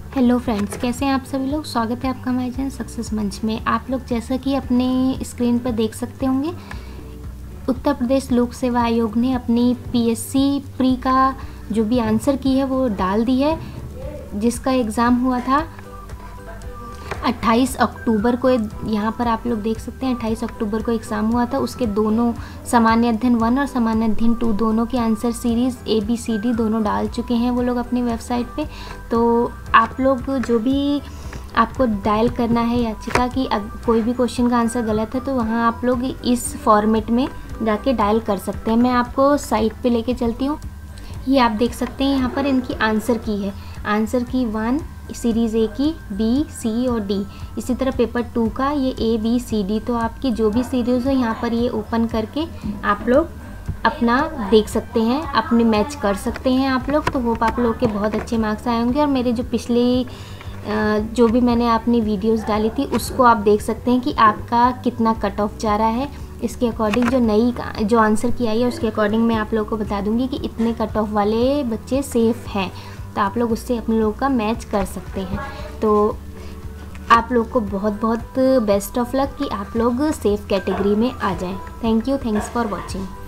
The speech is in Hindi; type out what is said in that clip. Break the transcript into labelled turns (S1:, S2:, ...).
S1: हेलो फ्रेंड्स, कैसे हैं आप सभी लोग। स्वागत है आपका हमारे चैनल सक्सेस मंच में। आप लोग जैसा कि अपने स्क्रीन पर देख सकते होंगे, उत्तर प्रदेश लोक सेवा आयोग ने अपनी पीएससी प्री का जो भी आंसर की है वो डाल दी है, जिसका एग्ज़ाम हुआ था 28 अक्टूबर को। यहाँ पर आप लोग देख सकते हैं 28 अक्टूबर को एग्ज़ाम हुआ था। उसके दोनों सामान्य अध्ययन 1 और सामान्य अध्ययन 2 दोनों की आंसर सीरीज़ ABCD दोनों डाल चुके हैं वो लोग अपनी वेबसाइट पे। तो आप लोग जो भी आपको डायल करना है याचिका की, कोई भी क्वेश्चन का आंसर गलत है तो वहाँ आप लोग इस फॉर्मेट में जाके डायल कर सकते हैं। मैं आपको साइट पे लेके चलती हूँ। ये आप देख सकते हैं यहाँ पर इनकी आंसर की है, आंसर की 1 सीरीज़ A की B, C और D। इसी तरह पेपर 2 का ये ABCD। तो आपकी जो भी सीरीज़ है यहाँ पर ये ओपन करके आप लोग अपना देख सकते हैं, अपने मैच कर सकते हैं आप लोग। तो होप आप लोग के बहुत अच्छे मार्क्स आए होंगे। और मेरे जो पिछले जो भी मैंने अपनी वीडियोस डाली थी उसको आप देख सकते हैं कि आपका कितना कट ऑफ जा रहा है। इसके अकॉर्डिंग जो नई जो आंसर की आई है उसके अकॉर्डिंग मैं आप लोगों को बता दूंगी कि इतने कट ऑफ वाले बच्चे सेफ़ हैं, तो आप लोग उससे अपने लोगों का मैच कर सकते हैं। तो आप लोग को बहुत बहुत बेस्ट ऑफ लक कि आप लोग सेफ़ कैटेगरी में आ जाएं। Thank you, thanks for watching.